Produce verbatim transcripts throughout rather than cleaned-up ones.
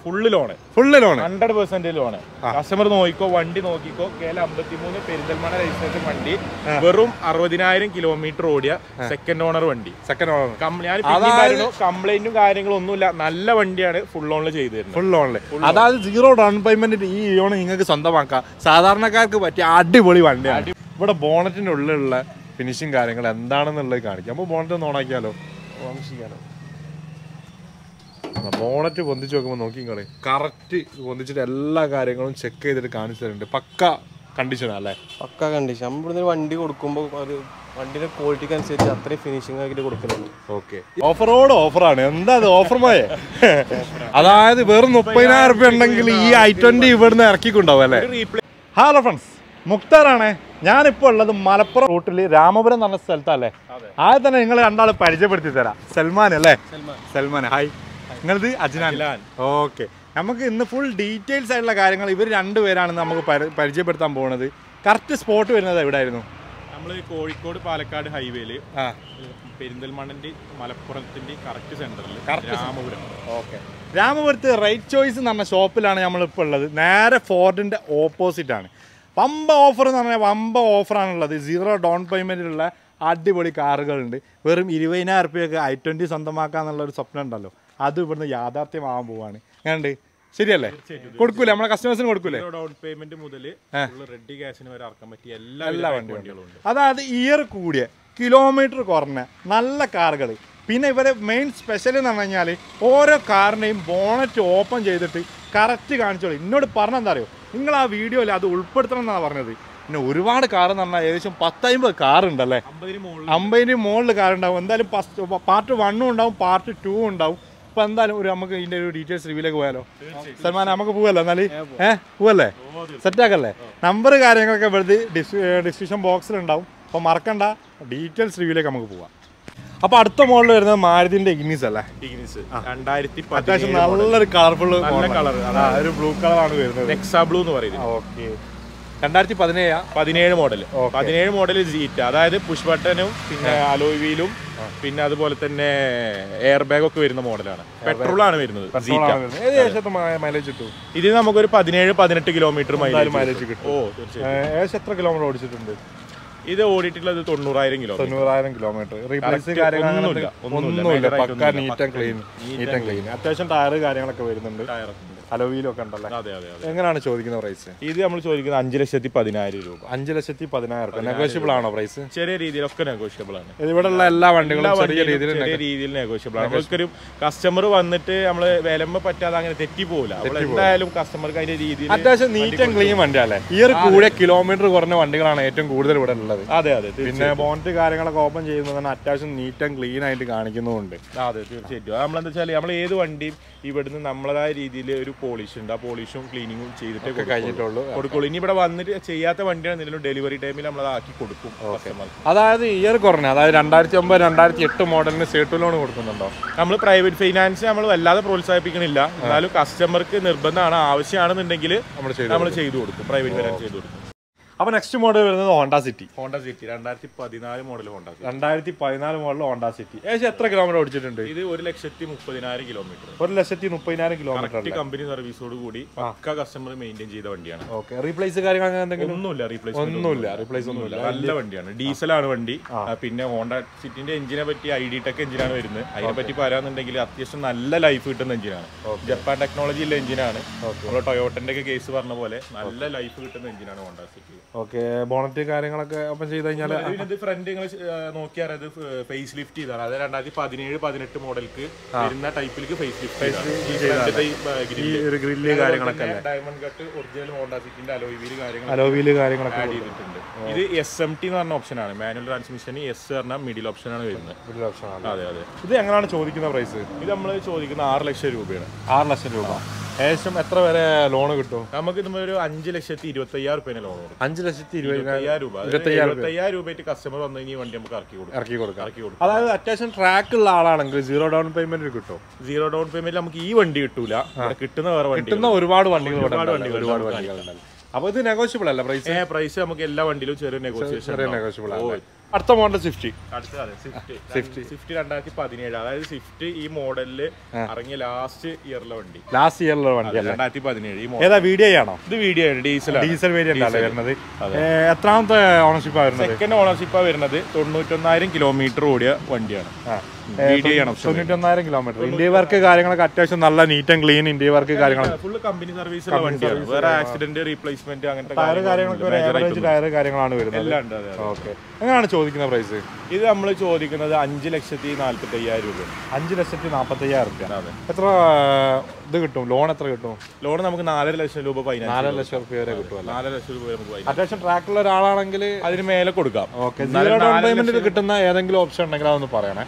Full loan full loan hundred percent loan. Customer നോക്കിക്കോ, വണ്ടി നോക്കിക്കോ. കേരള അമ്പത്തിമൂന്ന് പെരിന്തൽമണ്ണ രജിസ്ട്രേഷൻ വണ്ടി, വെറും അറുപതിനായിരം കിലോമീറ്റർ ഓടിയ സെക്കൻഡ് ഓണർ വണ്ടി. സെക്കൻഡ് ഓണർ ഞാൻ കംപ്ലൈന്റും കാര്യങ്ങളും ഒന്നുമില്ല, നല്ല വണ്ടിയാണ്. ഫുൾ ലോണിൽ ചെയ്തു തരുന്നത്. ഫുൾ ലോണില്, അതായത് സീറോ ഡൗൺ പേയ്മെന്റ് ഈ ഇയോണ് നിങ്ങൾക്ക് സ്വന്തമാക്കാം. സാധാരണക്കാർക്ക് പറ്റിയ അടിപൊളി വണ്ടിയാണ്. ഇവിടെ ബോണറ്റിന്റെ ഉള്ളിലുള്ള ഫിനിഷിങ് കാര്യങ്ങൾ എന്താണെന്നുള്ളത് കാണിക്കാം. അപ്പോൾ ബോണറ്റ് ഒന്ന് ഓണാക്കിയാലോ? ഓണാക്കിയാലോ? ബോണറ്റ് പൊന്തിച്ച് നോക്കുമ്പോൾ നോക്കിക്കളി, കറക്റ്റ് പൊന്തിച്ചിട്ട് എല്ലാ കാര്യങ്ങളും ചെക്ക് ചെയ്തിട്ട് കാണിച്ചു തരുന്നുണ്ട്. പക്ക കണ്ടീഷനാ അല്ലേ? പക്ക കണ്ടീഷൻ. നമ്മളിവിടുന്ന് വണ്ടി കൊടുക്കുമ്പോൾ ഒരു വണ്ടിയുടെ ക്വാളിറ്റിക്ക് അനുസരിച്ച് അത്രയും ഫിനിഷിംഗ് ആക്കിയിട്ട് കൊടുക്കുന്നുണ്ട്. ഓക്കെ, ഓഫറോട് ഓഫറാണ്. എന്താ അത് ഓഫർമായേ? അതായത് വെറും മുപ്പതിനായിരം റുപ്യ ഉണ്ടെങ്കിൽ ഈ ഐ ട്വന്റി ഇവിടുന്ന് ഇറക്കിക്കൊണ്ടാവും അല്ലേ? ഹലോ ഫ്രണ്ട്സ്, മുക്താറാണ്. ഞാനിപ്പോൾ ഉള്ളത് മലപ്പുറം റൂട്ടിൽ രാമപുരം എന്ന് പറഞ്ഞ സ്ഥലത്തല്ലേ. ആദ്യം തന്നെ നിങ്ങൾ രണ്ടാൾ പരിചയപ്പെടുത്തി തരാം. സൽമാൻ അല്ലേ? സൽമാൻ, ഹായ്. നിങ്ങളത് അജ്നാൻ. ഓക്കെ, നമുക്ക് ഇന്ന് ഫുൾ ഡീറ്റെയിൽസ് ആയിട്ടുള്ള കാര്യങ്ങൾ ഇവർ രണ്ടുപേരാണ് നമുക്ക് പരിചയപ്പെടുത്താൻ പോകുന്നത്. കറക്റ്റ് സ്പോട്ട് വരുന്നത് എവിടെയായിരുന്നു? നമ്മൾ കോഴിക്കോട് പാലക്കാട് ഹൈവേയില് പെരിന്തൽമണ്ണന്റെ മലപ്പുറത്തിന്റെ കറക്റ്റ് സെന്ററിൽ രാമപുരം. ഓക്കെ, രാമപുരത്ത് റൈറ്റ് ചോയ്സ് എന്ന് പറഞ്ഞ ഷോപ്പിലാണ് നമ്മളിപ്പോൾ ഉള്ളത്. നേരെ ഫോർഡിന്റെ ഓപ്പോസിറ്റ് ആണ്. വമ്പ ഓഫർ എന്ന് പറഞ്ഞാൽ വമ്പ ഓഫറാണുള്ളത്. സീറോ ഡൗൺ പേയ്മെന്റിലുള്ള അടിപൊളി കാറുകളുണ്ട്. വെറും ഇരുപതിനായിരം റുപ്യൊക്കെ ഐ ട്വന്റി സ്വന്തമാക്കാന്നുള്ളൊരു സ്വപ്നം ഉണ്ടല്ലോ, അത് ഇവിടുന്ന് യാഥാർത്ഥ്യമാകാൻ പോവാണ്. ഞാനുണ്ട്, ശരിയല്ലേ? കൊടുക്കൂലേ നമ്മളെ കസ്റ്റമേഴ്സിന്? കൊടുക്കൂലേ? ഡൗൺ പേയ്മെന്റ് മുതൽ റെഡി ക്യാഷിന് വരെ ഇറക്കാൻ പറ്റിയ എല്ലാ എല്ലാ വണ്ടികളും. അതായത് ഇയർ കൂടിയ കിലോമീറ്റർ കുറഞ്ഞ നല്ല കാറുകൾ. പിന്നെ ഇവരെ മെയിൻ സ്പെഷ്യൽ എന്ന് പറഞ്ഞു കഴിഞ്ഞാൽ ഓരോ കാറിനെയും ബോണറ്റ് ഓപ്പൺ ചെയ്തിട്ട് കറക്റ്റ് കാണിച്ചോളൂ. എന്നോട് പറഞ്ഞെന്താ അറിയോ, നിങ്ങൾ ആ വീഡിയോയിൽ അത് ഉൾപ്പെടുത്തണം എന്നാണ് പറഞ്ഞത്. പിന്നെ ഒരുപാട് കാർ എന്ന് പറഞ്ഞാൽ ഏകദേശം പത്തമ്പത് കാറുണ്ടല്ലേ? അമ്പതിന് മുകളിൽ കാറുണ്ടാവും. എന്തായാലും പാർട്ട് വണ്ണും ഉണ്ടാവും, പാർട്ട് ടൂ ഉണ്ടാവും. അപ്പോൾ എന്തായാലും ഒരു നമുക്ക് ഇതിൻ്റെ ഒരു ഡീറ്റെയിൽസ് റിവ്യൂലേക്ക് പോയാലോ? സൽമാൻ, നമുക്ക് പോവല്ലോ എന്നാല്? ഏഹ് പോവല്ലേ? സെറ്റാക്കല്ലേ? നമ്പർ കാര്യങ്ങളൊക്കെ വെറുതെ ഡിസ്ക്രിപ്ഷൻ ബോക്സിലുണ്ടാവും. അപ്പോൾ മറക്കണ്ട, ഡീറ്റെയിൽസ് റിവ്യൂലേക്ക് നമുക്ക് പോവാം. അപ്പോൾ അടുത്ത മോഡൽ വരുന്നത് മാരുതിന്റെ ഇഗ്നിസ് അല്ലേ? ഇഗ്നിസ് രണ്ടായിരത്തി അത്യാവശ്യം നല്ലൊരു കളർഫുൾ കളർ, ഒരു ബ്ലൂ കളറാണ് വരുന്നത്. നെക്സാ ബ്ലൂ എന്ന് പറയുന്നത്. ഓക്കെ, രണ്ടായിരത്തി പതിനേഴ് പതിനേഴ് മോഡൽ പതിനേഴ് മോഡൽ ജീറ്റ, അതായത് പുഷ് ബട്ടനും പിന്നെ അലോയ് വീലും പിന്നെ അതുപോലെ തന്നെ എയർ ബാഗ് ഒക്കെ വരുന്ന മോഡലാണ്. പെട്രോൾ ആണ് വരുന്നത്. മൈലേജ് കിട്ടും ഇത് നമുക്കൊരു പതിനേഴ് പതിനെട്ട് കിലോമീറ്റർ മൈലേജ് കിട്ടും. ഓ, ഏകദേശം എത്ര കിലോമീറ്റർ ഓടിച്ചിട്ടുണ്ട്? ഇത് ഓടിയിട്ടുള്ളത് തൊണ്ണൂറായിരം കിലോ തൊണ്ണൂറായിരം കിലോമീറ്റർ. റീപ്ലേസ് കാര്യങ്ങളൊന്നുമില്ല, ഒന്നുമില്ല. പക്ക neat and clean, neat and clean. അത്യാവശ്യം ടയർ കാര്യങ്ങളൊക്കെ വരുന്നുണ്ട്. അലോവീലൊക്കെ ഉണ്ടല്ലോ. എങ്ങനെയാണ് ചോദിക്കുന്ന പ്രൈസ്? ഇത് നമ്മൾ ചോദിക്കുന്നത് അഞ്ച് ലക്ഷത്തി പതിനായിരം രൂപ. അഞ്ച് ലക്ഷത്തി പതിനായിരം രൂപ നെഗോഷ്യബിൾ ആണോ പ്രൈസ്? ചെറിയ രീതിയിലൊക്കെ നെഗോഷ്യബിൾ ആണ്. ഇവിടെയുള്ള എല്ലാ വണ്ടികളും ചെറിയ രീതിയിൽ ചെറിയ രീതിയിൽ നെഗോഷ്യബിൾ ആണ്. നമുക്കൊരു കസ്റ്റമർ വന്നിട്ട് നമ്മള് വിലമ്പ പറ്റാതെ അങ്ങനെ തെറ്റി പോകില്ല. എന്തായാലും കസ്റ്റമർക്ക് അതിന്റെ രീതിയിൽ അത്യാവശ്യം നീറ്റ് ആൻഡ് ക്ലീൻ വണ്ടിയല്ലേ? ഈ ഒരു കൂടെ കിലോമീറ്റർ കുറഞ്ഞ വണ്ടികളാണ് ഏറ്റവും കൂടുതൽ ഇവിടെ ഉള്ളത്. അതെ അതെ. പിന്നെ ബോണറ്റ് കാര്യങ്ങളൊക്കെ ഓപ്പൺ ചെയ്യുന്നതാണ് അത്യാവശ്യം നീറ്റ് ആൻഡ് ക്ലീൻ ആയിട്ട് കാണിക്കുന്നുണ്ട്. അതെ, തീർച്ചയായിട്ടും. നമ്മളെന്താ വെച്ചാൽ നമ്മൾ ഏത് വണ്ടിയും ഇവിടുന്ന് നമ്മളതായ രീതിയിൽ ഒരു പോളിഷ് ഉണ്ട്. ആ പോളിഷും ക്ലീനിങ്ങും ചെയ്തിട്ട് കഴിഞ്ഞിട്ടുള്ളൂ കൊടുക്കുള്ളൂ. ഇനി ഇവിടെ വന്നിട്ട് ചെയ്യാത്ത വണ്ടിയാണെങ്കിലും ഡെലിവറി ടൈമിൽ നമ്മൾ ആക്കി കൊടുക്കും. അതായത് ഇയർ കുറഞ്ഞ, അതായത് രണ്ടായിരത്തി ഒമ്പത് രണ്ടായിരത്തി എട്ട് മോഡലിന് സീറ്റ് ലോൺ കൊടുക്കുന്നുണ്ടോ? നമ്മൾ പ്രൈവറ്റ് ഫൈനാൻസ് നമ്മൾ വല്ലാതെ പ്രോത്സാഹിപ്പിക്കണില്ല. എന്നാലും കസ്റ്റമർക്ക് നിർബന്ധമാണ്, ആവശ്യമാണെന്നുണ്ടെങ്കിൽ നമ്മൾ ചെയ്തു കൊടുക്കും, പ്രൈവറ്റ് ഫൈനാൻസ് ചെയ്തു കൊടുക്കും. അപ്പോൾ നെക്സ്റ്റ് മോഡൽ വരുന്നത് ഹോണ്ട സിറ്റി. ഹോണ്ട സിറ്റി രണ്ടായിരത്തി പതിനാല് മോഡൽ ഹോണ്ട രണ്ടായിരത്തി പതിനാല് മോഡൽ ഹോണ്ട സിറ്റി. ഏകദേശം എത്ര കിലോമീറ്റർ ഓടിച്ചിട്ടുണ്ട്? ഇത് ഒരു ലക്ഷത്തി മുപ്പതിനായിരം കിലോമീറ്റർ. ഒരു ലക്ഷത്തി മുപ്പതിനായിരം കിലോമീറ്റർ കമ്പനി സർവീസോട് കൂടി പക്ക കസ്റ്റമർ മെയിൻറ്റെയിൻ ചെയ്ത വണ്ടിയാണ്. ഓക്കെ, റീപ്ലേസ് കാര്യങ്ങൾ എന്തെങ്കിലും? ഒന്നുമില്ല, റീപ്ലേസ് ഒന്നുമില്ല, റീപ്ലേസ് ഒന്നുമില്ല. നല്ല വണ്ടിയാണ്, ഡീസലാണ് വണ്ടി. പിന്നെ ഹോണ്ട സിറ്റിന്റെ എഞ്ചിനെ പറ്റി ഐ ഡി ടെക് എഞ്ചിനാണ് വരുന്നത്. അതിനെ പറ്റി പറയാന്നുണ്ടെങ്കിൽ അത്യാവശ്യം നല്ല ലൈഫ് കിട്ടുന്ന എഞ്ചിനാണ്. ജപ്പാൻ ടെക്നോളജി ഉള്ള എഞ്ചിനാണ്. നമ്മുടെ ടൊയോട്ടന്റെ ഒക്കെ കേസ് പറഞ്ഞ പോലെ നല്ല ലൈഫ് കിട്ടുന്ന എഞ്ചിനാണ് ഹോണ്ട സിറ്റി. ഓക്കെ, ബോണറ്റ് കാര്യങ്ങളൊക്കെ ഓപ്പൺ ചെയ്ത് കഴിഞ്ഞാൽ ഇതിനകത്ത് ഫ്രണ്ട് നിങ്ങൾ നോക്കിയാൽ അത് ഫേസ് ലിഫ്റ്റ് ചെയ്താണ്. അത് രണ്ടായിരത്തി പതിനേഴ് പതിനെട്ട് മോഡൽക്ക് വരുന്ന ടൈപ്പിലേക്ക് ഫേസ് ലിഫ്റ്റ് ഗ്രില്ല് കാര്യങ്ങളൊക്കെ ഡയമണ്ട് കട്ട് ഒറിജിനൽ ഹോണ്ട സിറ്റിന്റെ അലോയ് വീല് കാര്യങ്ങൾ അലോയ് വീല് കാര്യങ്ങളൊക്കെ ആഡ് ചെയ്തിട്ടുണ്ട്. ഇത് എസ് എം ടി എന്ന് പറഞ്ഞ ഓപ്ഷനാണ്. മാനുവൽ ട്രാൻസ്മിഷൻ എസ് പറഞ്ഞ മിഡിൽ ഓപ്ഷനാണ് വരുന്നത്. Middle option. അതെ അതെ. ഇത് എങ്ങനെയാണ് ചോദിക്കുന്ന പ്രൈസ്? ഇത് നമ്മൾ ചോദിക്കുന്ന ആറ് ലക്ഷം രൂപയാണ്. ആറ് ലക്ഷം രൂപ. ഏകദേശം എത്ര വരെ ലോൺ കിട്ടും? നമുക്ക് ഇതുമൊരു അഞ്ച് ലക്ഷത്തി ഇരുപത്തി അയ്യായിരം രൂപ ലോൺ കൊടുക്കും. അഞ്ച് ലക്ഷത്തി ഇരുപത്തയ്യായിരം രൂപ. ഇരുപത്തയ്യായിരം രൂപയായിട്ട് കസ്റ്റമർ വന്നു കഴിഞ്ഞാൽ വണ്ടി നമുക്ക് ഇറക്കി കൊടുക്കും. ഇറക്കി കൊടുക്കാം ഇറക്കി കൊടുക്കും അതായത് അത്യാവശ്യം ട്രാക്ക് ഉള്ള ആളാണെങ്കിൽ സീറോ ഡൗൺ പേയ്മെന്റ് കിട്ടും. സീറോ ഡൗൺ പേയ്മെന്റ് നമുക്ക് ഈ വണ്ടി കിട്ടൂല, കിട്ടുന്ന വേറെ വണ്ടി, കിട്ടുന്ന ഒരുപാട് വണ്ടികൾ ഒരുപാട് വണ്ടികൾ ഒരുപാട് വണ്ടികളുണ്ടല്ലോ. അപ്പൊ ഇത് നെഗോഷ്യബിൾ അല്ല പ്രൈസ്? പ്രൈസ് നമുക്ക് എല്ലാ വണ്ടിയിലും ചെറിയ നെഗോഷിയേഷൻ നെഗോഷ്യബിൾ ആണ്. അടുത്ത മോഡൽ സ്വിഫ്റ്റ്. സ്വിഫ്റ്റ് സ്വിഫ്റ്റ് രണ്ടായിരത്തി പതിനേഴ് അതായത് സ്വിഫ്റ്റ് ഈ മോഡലില് ഇറങ്ങിയ ലാസ്റ്റ് ഇയറിലെ വണ്ടി. ലാസ്റ്റ് ഇയറിലെ വണ്ടി രണ്ടായിരത്തി പതിനേഴ്. ഏതാ വീഡിയോ ആണോ? ഇത് വീഡിയോ ഡീസൽ ഡീസൽ വേരിയന്റ് അല്ലേ വരുന്നത്? എത്രാമത്തെ ഓണർഷിപ്പാണ് വരുന്നത്? സെക്കൻഡ് ഓണർഷിപ്പാണ് വരുന്നത്. തൊണ്ണൂറ്റൊന്നായിരം കിലോമീറ്റർ ഓടിയ വണ്ടിയാണ്. തൊണ്ണൂറ്റൊന്നായിരം കിലോമീറ്റർ. ഇന്ത്യ വർക്ക് കാര്യങ്ങളൊക്കെ അത്യാവശ്യം നല്ല neat and clean India work കാര്യങ്ങൾ ഫുൾ കമ്പനി സർവീസുള്ള വണ്ടിയാണ്. വേറെ ആക്സിഡന്റ് റീപ്ലേസ്മെന്റ് അങ്ങനത്തെ ടയർ കാര്യങ്ങളൊക്കെ ടയർ കാര്യങ്ങളാണ് വരുന്നത്. ഓക്കെ. എങ്ങനെയാണ് ചോദിക്കുന്ന പ്രൈസ്? ഇത് നമ്മൾ ചോദിക്കുന്നത് അഞ്ച് ലക്ഷത്തി നാല്പത്തി അയ്യായിരം രൂപ. അഞ്ച് ലക്ഷത്തി നാല്പത്തി അയ്യായിരം രൂപ. എത്ര ഇത് കിട്ടും? ലോൺ എത്ര കിട്ടും? ലോൺ നമുക്ക് നാലര ലക്ഷം രൂപ ഫൈനാൻസ്. നാലര ലക്ഷം രൂപ വരെ കിട്ടും. നാലര ലക്ഷം രൂപ നമുക്ക് അത്യാവശ്യം ട്രാക്കുള്ള ഒരാളാണെങ്കിൽ അതിന് മേലെ കൊടുക്കാം. ഓക്കെ. സീറോ ഡൗൺ പേയ്മെന്റിൽ കിട്ടുന്ന ഏതെങ്കിലും ഓപ്ഷൻ ഉണ്ടെങ്കിൽ അതൊന്ന് പറയണേ.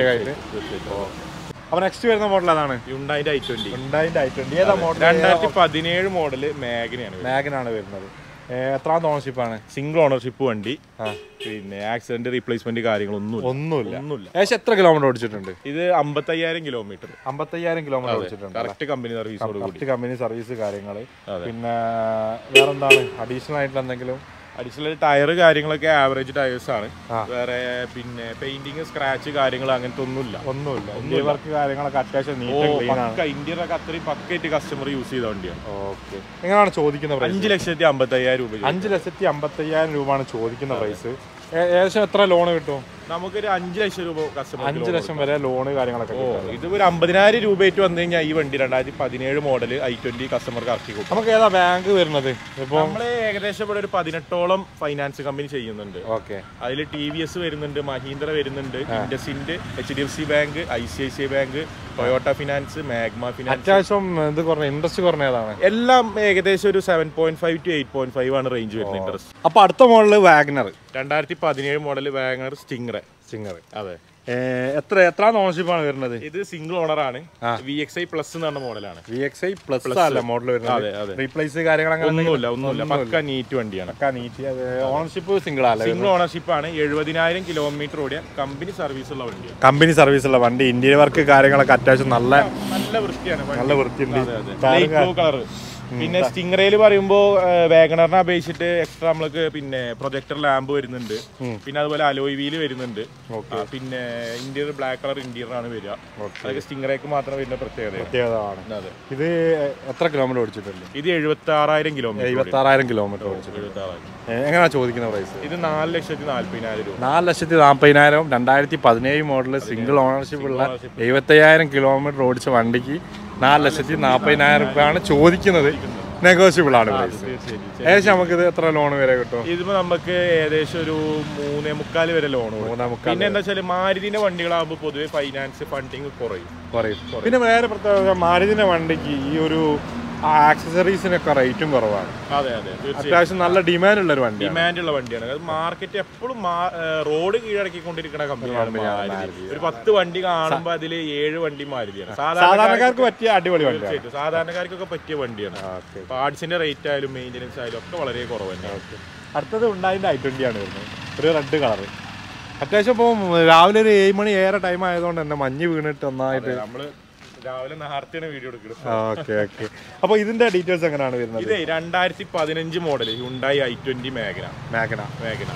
അപ്പൊ നെക്സ്റ്റ് വരുന്ന മോഡൽ അതാണ് ഹ്യുണ്ടായിന്റെ ഐ ട്വന്റി. ഹ്യുണ്ടായിന്റെ ഐ ട്വന്റി ഏതാ മോഡൽ? രണ്ടായിരത്തി പതിനേഴ് മോഡല് മാഗ്നയാണ്. മാഗ്നാണ് വരുന്നത്. എത്രാമത്തെ ഓണർഷിപ്പാണ്? സിംഗിൾ ഓണർഷിപ്പ് വണ്ടി. പിന്നെ ആക്സിഡന്റ് റീപ്ലേസ്മെന്റ് കാര്യങ്ങളൊന്നും ഒന്നുമില്ല. ഒന്നുമില്ല. ഏകദേശം എത്ര കിലോമീറ്റർ ഓടിച്ചിട്ടുണ്ട്? ഇത് അമ്പത്തയ്യായിരം കിലോമീറ്റർ. അമ്പത്തയ്യായിരം കിലോമീറ്റർ ഓടിച്ചിട്ടുണ്ട്. കറക്റ്റ് കമ്പനി സർവീസോട് കറക്റ്റ് കമ്പനി സർവീസ് കാര്യങ്ങൾ. പിന്നെ വേറെന്താണ് അഡീഷണൽ ആയിട്ടുള്ള എന്തെങ്കിലും? അഡീഷണൽ ടയർ കാര്യങ്ങളൊക്കെ ആവറേജ് ടയേഴ്സ് ആണ്. വേറെ പിന്നെ പെയിന്റിങ് സ്ക്രാച്ച് കാര്യങ്ങൾ അങ്ങനത്തെ ഒന്നുമില്ല. ഒന്നുമില്ല. ഇന്ത്യ വർക്ക് കാര്യങ്ങളൊക്കെ അത്യാവശ്യം ഇന്ത്യയിലൊക്കെ അത്രയും പക്കയായിട്ട് കസ്റ്റമർ യൂസ് ചെയ്ത വണ്ടിയാണ്. ഓക്കെ. എങ്ങനെയാണ് ചോദിക്കുന്നത്? അഞ്ച് ലക്ഷത്തി അമ്പത്തി അയ്യായിരം രൂപ. അഞ്ച് ലക്ഷത്തി അമ്പത്തി അയ്യായിരം രൂപയാണ് ചോദിക്കുന്ന പ്രൈസ്. ഏകദേശം എത്ര ലോൺ കിട്ടും? നമുക്കൊരു അഞ്ച് ലക്ഷം രൂപ കസ്റ്റമർ അഞ്ച് ലക്ഷം വരെ ലോണ് കാര്യങ്ങളൊക്കെ. ഇത് ഒരു അമ്പതിനായിരം രൂപയായിട്ട് വന്നു കഴിഞ്ഞാൽ ഈ വണ്ടി രണ്ടായിരത്തി പതിനേഴ് മോഡൽ ഐ ട്വന്റി കസ്റ്റമർക്ക് ഇറക്കി കൊടുക്കും. നമുക്ക് ഏതാ ബാങ്ക് വരുന്നത്? ഇപ്പൊ നമ്മള് ഏകദേശം ഇവിടെ ഒരു പതിനെട്ടോളം ഫൈനാൻസ് കമ്പനി ചെയ്യുന്നുണ്ട്. ഓക്കെ. അതിൽ ടി വി എസ് വരുന്നുണ്ട്, മഹീന്ദ്ര വരുന്നുണ്ട്, IndusInd, H D F C bank, I C I C I bank, Toyota finance, Magma finance. അത്യാവശ്യം ഇത് കുറഞ്ഞ ഇൻട്രസ്റ്റ് കുറഞ്ഞ ഏതാണ്? എല്ലാം ഏകദേശം ഒരു seven point five to eight point five ആണ് റേഞ്ച് വരുന്നത് ഇൻട്രസ്റ്റ്. അപ്പൊ അടുത്ത മോഡല് വാഗനർ. രണ്ടായിരത്തി പതിനേഴ് മോഡൽ വാഗനർ സ്റ്റിംഗർ. സ്റ്റിംഗർ. അതെ. എത്ര എത്ര ഓണർഷിപ്പാണ് വരുന്നത്? ഇത് സിംഗിൾ ഓണർ ആണ്. വി എക്സ് ഐ പ്ലസ് എന്ന് പറഞ്ഞ മോഡലാണ്. വി എക്സ് ഐ പ്ലസ് അല്ല മോഡൽ വരുന്നത്. റീപ്ലേസ് കാര്യങ്ങൾ ഒന്നുമില്ല. ഒന്നുമില്ല. പക്ക നീറ്റ് വണ്ടിയാണ്. ഓണർഷിപ്പ് സിംഗിൾ അല്ല. സിംഗിൾ ഓണർഷിപ്പ് ആണ്. എഴുപതിനായിരം കിലോമീറ്റർ ഓടിയ കമ്പനി സർവീസ് ഉള്ള വണ്ടിയാണ്. കമ്പനി സർവീസ് ഉള്ള വണ്ടി. ഇന്ത്യൻ വർക്ക് കാര്യങ്ങളൊക്കെ അത്യാവശ്യം നല്ല നല്ല വൃത്തിയാണ്. നല്ല വൃത്തിയുണ്ട്. Blue colour. പിന്നെ സ്റ്റിംഗറയിൽ പറയുമ്പോൾ വാഗണറിനെ അപേക്ഷിച്ചിട്ട് എക്സ്ട്രാ നമ്മൾക്ക് പിന്നെ പ്രൊജക്ടർ ലാമ്പ് വരുന്നുണ്ട്. പിന്നെ അതുപോലെ അലോയ് വീല് വരുന്നുണ്ട്. പിന്നെ ഇന്റീരിയർ ബ്ലാക്ക് കളർ ഇന്റീരിയർ ആണ് വരിക. അതൊക്കെ സ്റ്റിംഗറേക്ക് മാത്രം വരുന്ന പ്രത്യേകത പ്രത്യേകത. ഇത് എത്ര കിലോമീറ്റർ ഓടിച്ചിട്ടുണ്ട്? ഇത് എഴുപത്തി ആറായിരം കിലോമീറ്റർ. എഴുപത്തി ആറായിരം കിലോമീറ്റർ ഓടിച്ചിട്ടുണ്ട്. എങ്ങനെയാ ചോദിക്കുന്ന പ്രൈസ്? ഇത് നാല് ലക്ഷത്തി നാല്പതിനായിരം രൂപ. നാല് ലക്ഷത്തി നാല്പതിനായിരം. രണ്ടായിരത്തി പതിനേഴ് മോഡല് സിംഗിൾ ഓണർഷിപ്പ് ഉള്ള എഴുപത്തയ്യായിരം കിലോമീറ്റർ ഓടിച്ച വണ്ടിക്ക് നാല് ലക്ഷത്തി നാൽപ്പതിനായിരം രൂപയാണ് ചോദിക്കുന്നത്. നെഗോഷ്യബിൾ ആണ് പ്രൈസ്. ഏകദേശം നമുക്ക് ഇത് എത്ര ലോൺ വരെ കിട്ടും? ഇതിപ്പോ നമുക്ക് ഏകദേശം ഒരു മൂന്നേ മുക്കാൽ വരെ ലോൺ. മൂന്നേ മുക്കാൽ. പിന്നെ എന്താ വെച്ചാൽ മാരുതിന്റെ വണ്ടികളാകുമ്പോൾ പൊതുവെ ഫൈനാൻസ് ഫണ്ടിങ് കുറയും. കുറയും. പിന്നെ വേറെ പ്രത്യേകത മാരുതിന്റെ വണ്ടിക്ക് ഈ ഒരു ആക്സസറീസിനൊക്കെ റേറ്റും കുറവാണ്. അതെ അതെ. അത്യാവശ്യം നല്ല ഡിമാൻഡ് ഉള്ള ഒരു വണ്ടി. ഡിമാൻഡ് ഉള്ള വണ്ടിയാണ്. അത് മാർക്കറ്റ് എപ്പോഴും റോഡ് കീഴടക്കിക്കൊണ്ടിരിക്കുന്ന കമ്പനിയാണ്. ഒരു പത്ത് വണ്ടി കാണുമ്പോൾ അതിൽ ഏഴ് വണ്ടി മാരുതിയാണ്. സാധാരണക്കാർക്ക് പറ്റിയ അടിപൊളി വണ്ടി. സാധാരണക്കാർക്കൊക്കെ പറ്റിയ വണ്ടിയാണ്. പാർട്സിന്റെ റേറ്റ് ആയാലും മെയിൻ്റെനൻസ് ആയാലും ഒക്കെ വളരെ കുറവ് തന്നെയാണ്. അടുത്തത് ഉണ്ടായതിന്റെ ഐ ട്വന്റി ആണ് വരുന്നത്. ഒരു റെഡ് കളർ. അത്യാവശ്യം ഇപ്പോൾ രാവിലെ ഒരു ഏഴ് മണി ഏറെ ടൈം ആയതുകൊണ്ട് തന്നെ മഞ്ഞ് വീണിട്ട് ഒന്നായിട്ട് നമ്മള് രാവിലെ നേരത്തെയാണ് വീഡിയോ എടുക്കുന്നത്. Okay okay. അപ്പോൾ ഇതിന്റെ ഡീറ്റെയിൽസ് എങ്ങനെയാണ് വരുന്നത്? ഇത് രണ്ടായിരത്തി പതിനഞ്ച് model Hyundai i twenty Magna. Magna Magna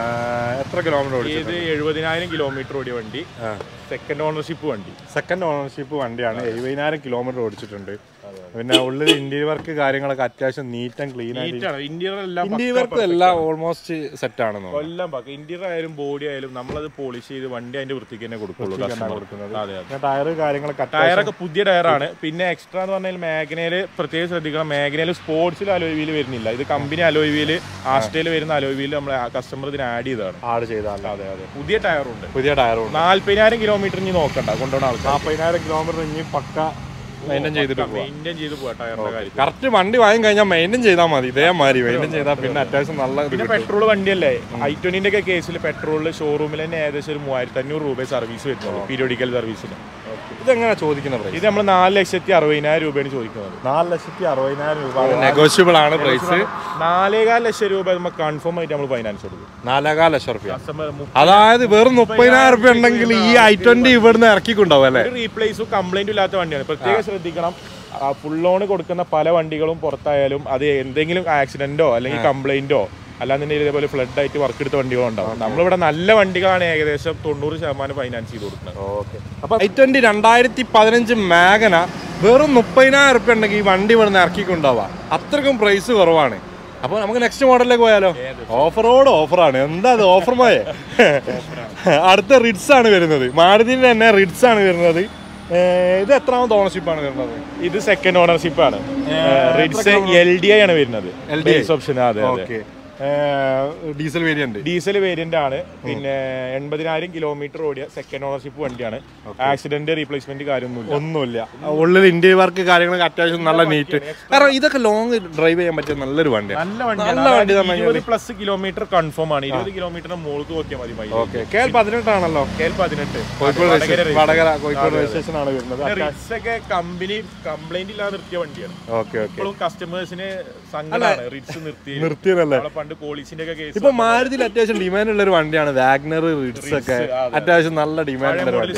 എത്ര കിലോമീറ്റർ ഓടി? ഇത് എഴുപതിനായിരം കിലോമീറ്റർ ഓടിയ വണ്ടി. സെക്കൻഡ് ഓണർഷിപ്പ് വണ്ടി. സെക്കൻഡ് ഓണർഷിപ്പ് വണ്ടിയാണ്. എഴുപതിനായിരം കിലോമീറ്റർ ഓടിച്ചിട്ടുണ്ട്. പിന്നെ ഉള്ളിൽ ഇന്റീരിയർ വർക്ക് കാര്യങ്ങളൊക്കെ അത്യാവശ്യം നീറ്റ് ആൻഡ് ക്ലീൻ ആണ്. ഇന്റീരിയർ വർക്ക് എല്ലാം ഓൾമോസ്റ്റ് സെറ്റ് ആണെന്ന്. എല്ലാം ഇന്റീരിയർ ആയാലും ബോഡി ആയാലും നമ്മളത് പോളിഷ് ചെയ്ത് വണ്ടി അതിന്റെ വൃത്തിക്ക് തന്നെ കൊടുക്കുള്ളൂ. ടയർ കാര്യങ്ങളൊക്കെ ടയറൊക്കെ പുതിയ ടയറാണ്. പിന്നെ എക്സ്ട്രാ എന്ന് പറഞ്ഞാൽ മാഗ്നയില് പ്രത്യേകം ശ്രദ്ധിക്കണം. മാഗ്നയില് സ്പോർട്സിൽ അലോയ് വീല് വരുന്നില്ല. ഇത് കമ്പനി അലോയ് വീല് ആസ്റ്റയിൽ വരുന്ന അലോയ് വീല് നമ്മൾ കസ്റ്റമർ ഇതിന് ആഡ് ചെയ്തതാണ്. ആഡ് ചെയ്താണ്. അതെ അതെ. പുതിയ ടയറുണ്ട്. പുതിയ ടയറുണ്ട്. നാല്പതിനായിരം കിലോമീറ്റർ ഇനി നോക്കണ്ട കൊണ്ടുപോകണം ആൾക്കാർ. നാൽപ്പതിനായിരം കിലോമീറ്റർ ഇനി പക്ക മെയിൻറ്റെയിൻ ചെയ്തിട്ട് മെയിൻറ്റെയിൻ ചെയ്ത് പോകാം ടയറിന്റെ കാര്യം. കറക്റ്റ് വണ്ടി വാങ്ങി കഴിഞ്ഞാൽ മെയിൻറ്റെയിൻ ചെയ്താൽ മതി. ഇതേമാതിരി മെയിൻറ്റെയിൻ ചെയ്താൽ പിന്നെ അത്യാവശ്യം നല്ല. പിന്നെ പെട്രോൾ വണ്ടിയല്ലേ. ഐ ട്വന്റിന്റെ ഒക്കെ കേസിൽ പെട്രോളിൽ ഷോറൂമിൽ തന്നെ ഏകദേശം ഒരു മൂവായിരത്തി അഞ്ഞൂറ് രൂപ സർവീസ് വരുന്നുള്ളൂ പീരിയോഡിക്കൽ സർവീസിന്. ഇതെങ്ങനെ ചോദിക്കുന്നത്? ഇത് നമ്മൾ നാല് ലക്ഷത്തി അറുപതിനായിരം രൂപയാണ് ചോദിക്കുന്നത്. നാല് ലക്ഷത്തി അറുപതിനായിരം രൂപ നെഗോഷ്യബിൾ ആണ് പ്രൈസ്. നാലേകാൽ ലക്ഷം രൂപ നമുക്ക് കൺഫേം ആയിട്ട് നമ്മൾ ഫൈനാൻസ് കൊടുക്കും. നാലേകാൽ ലക്ഷം രൂപ. അതായത് വെറും മുപ്പതിനായിരം രൂപ ഉണ്ടെങ്കിൽ ഈ ഐ ട്വന്റി ഇവിടുന്ന് ഇറക്കിക്കൊണ്ടാവും അല്ലേ? റീപ്ലേസും കംപ്ലൈന്റും ഇല്ലാത്ത വണ്ടിയാണ്. പ്രത്യേകം ശ്രദ്ധിക്കണം. ഫുൾ ലോൺ കൊടുക്കുന്ന പല വണ്ടികളും പുറത്തായാലും അത് എന്തെങ്കിലും ആക്സിഡന്റോ അല്ലെങ്കിൽ കംപ്ലൈന്റോ അല്ലാന്നുണ്ടെങ്കിൽ ഇതേപോലെ ഫ്ലഡ് ആയിട്ട് വർക്ക് എടുത്ത വണ്ടികളുണ്ടാവും. നമ്മളിവിടെ നല്ല വണ്ടികളാണ് ഏകദേശം തൊണ്ണൂറ് ശതമാനം ഫൈനാൻസ് ചെയ്ത് കൊടുക്കുന്നത്. ഓക്കെ. അപ്പോൾ ഐ ട്വന്റി രണ്ടായിരത്തി പതിനഞ്ച് മാഗന വെറും മുപ്പതിനായിരം റുപ്യ ഉണ്ടെങ്കിൽ ഈ വണ്ടി ഇവിടെ നിന്ന് ഇറക്കിക്കൊണ്ടാവാം. അത്രക്കും പ്രൈസ് കുറവാണ്. അപ്പോൾ നമുക്ക് നെക്സ്റ്റ് മോഡലിലേക്ക് പോയാലോ? ഓഫറോട് ഓഫറാണ്. എന്താ അത് ഓഫർമായ? അടുത്ത റിഡ്സ് ആണ് വരുന്നത്. മാരുതിന്റെ തന്നെ റിഡ്സ് ആണ് വരുന്നത്. ഇത് എത്രാമത്തെ ഓണർഷിപ്പ് ആണ് വരുന്നത്? ഇത് സെക്കൻഡ് ഓണർഷിപ്പ് ആണ്. റിഡ്സ് എൽ ഡി ഐ ആണ് വരുന്നത്. L D I option. അതെ. Okay. Diesel variant diesel variant ആണ്. പിന്നെ എൺപതിനായിരം കിലോമീറ്റർ ഓടിയ സെക്കൻഡ് ഓണർഷിപ്പ് വണ്ടിയാണ്. ആക്സിഡന്റ് റീപ്ലേസ്മെന്റ് കാര്യമൊന്നുമില്ല. ഒന്നുമില്ല. ഉള്ളിൽ ഇന്റീരിയർ വർക്ക് കാര്യങ്ങളൊക്കെ അത്യാവശ്യം നല്ല നീറ്റ്. കാരണം ഇതൊക്കെ ലോങ് ഡ്രൈവ് ചെയ്യാൻ പറ്റിയ നല്ലൊരു വണ്ടിയാണ്. നല്ല വണ്ടി. ഇരുപത് പ്ലസ് കിലോമീറ്റർ കൺഫേം ആണ്. ഇരുപത് കിലോമീറ്ററിന് മുകളിൽ നോക്കിയാൽ മതി. ഓക്കെ. കെ എൽ പതിനെട്ടാണല്ലോ. കെ എൽ പതിനെട്ട് വടകര കോഴിക്കോട് രജിസ്ട്രേഷൻ ആണ് വരുന്നത്. റിഡ്സൊക്കെ കമ്പനി കംപ്ലൈന്റ് ഇല്ലാതെ നിർത്തിയ വണ്ടിയാണ്. ഓക്കെ. ഓക്കെ. ഇപ്പോഴും കസ്റ്റമേഴ്സിന് സങ്കടമാണ് റിഡ്സ് നിർത്തി നിർത്തിയതല്ലേ. ഇപ്പൊ മാരുതിയിൽ അത്യാവശ്യം ഡിമാൻഡ് ഉള്ള ഒരു വണ്ടിയാണ് വാഗ്നർ, റിഡ്സ് ഒക്കെ അത്യാവശ്യം നല്ല ഡിമാൻഡ് ഉള്ള ഒരു